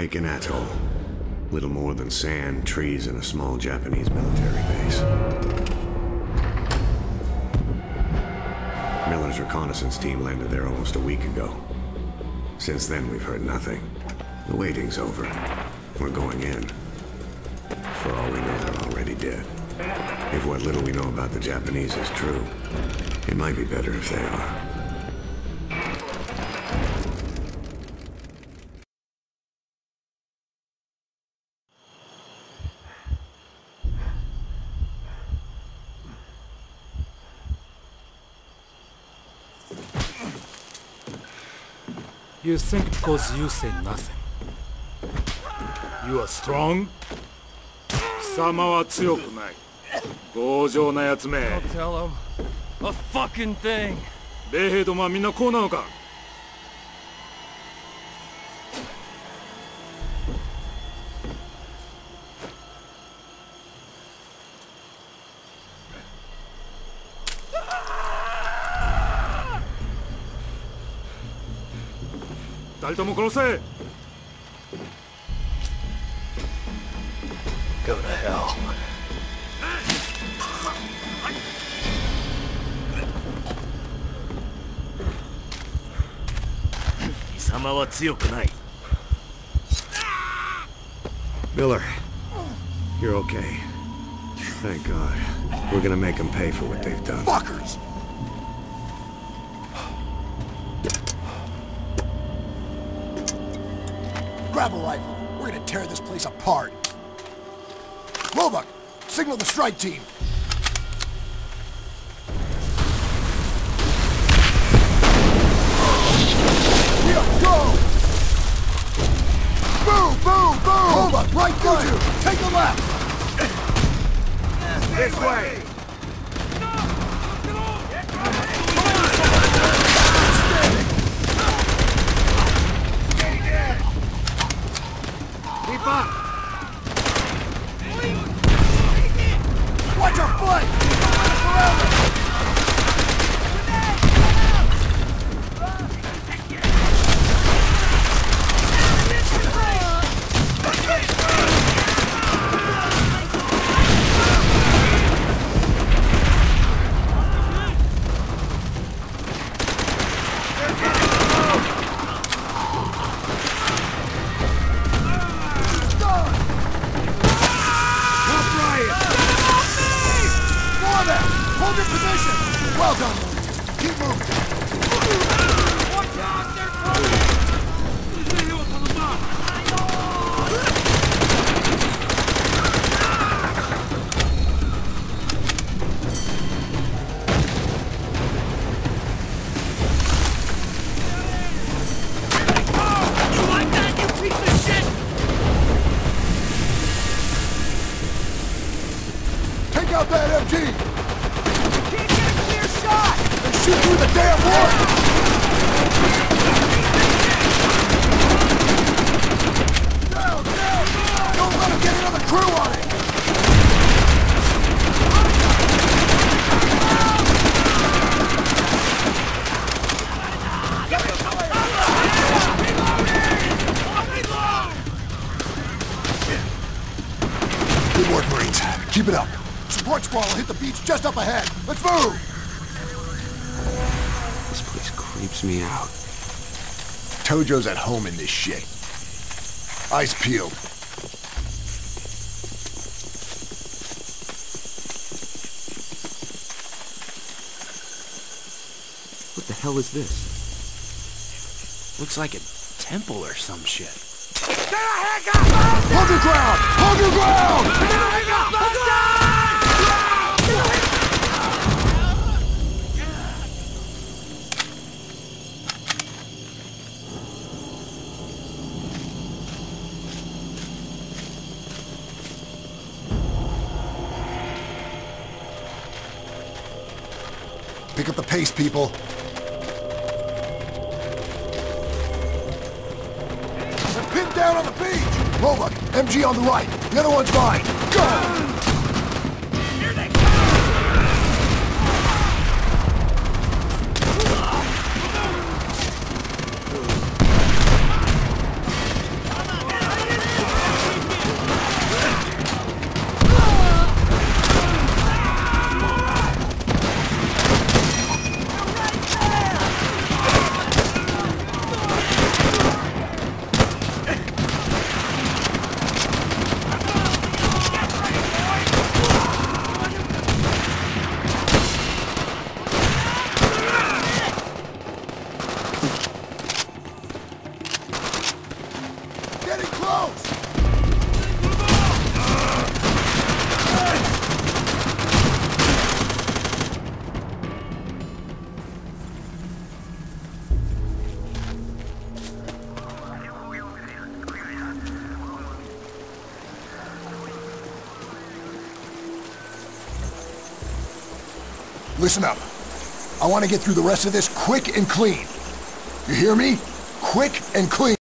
make an atoll. Little more than sand, trees, and a small Japanese military base. Miller's reconnaissance team landed there almost a week ago. Since then, we've heard nothing. The waiting's over. We're going in. For all we know, they're already dead. If what little we know about the Japanese is true, it might be better if they are. You think because you say nothing, you are strong? 貴様は強くない。強情なやつめ。 Don't tell him a fucking thing. 米兵どもはみんなこうなのか? 二人とも殺せ! Go to hell. 貴様は強くない. Miller, you're okay. Thank God. We're gonna make them pay for what they've done. Fuckers! Grab a rifle. We're gonna tear this place apart. Roebuck, signal the strike team. Yeah, go! Boom, boom, boom! Roebuck, right through you! Take the left! This way! Keep up! Watch our flank! Hold your position! Well done, Williams. Keep moving. Watch out! They're coming! You like that, you piece of shit? Take out that MG! Shoot through the damn wood! Down, down! Don't let him get another crew on it! Good work, Marines. Keep it up. Support squad will hit the beach just up ahead. Let's move! Creeps me out. Tojo's at home in this shit. Eyes peeled. What the hell is this? Looks like a temple or some shit. Hold your ground! Hold your ground! Pick up the pace, people. They're pinned down on the beach! Roebuck, MG on the right. The other one's mine. Go! Here they come! Listen up. I want to get through the rest of this quick and clean. You hear me? Quick and clean.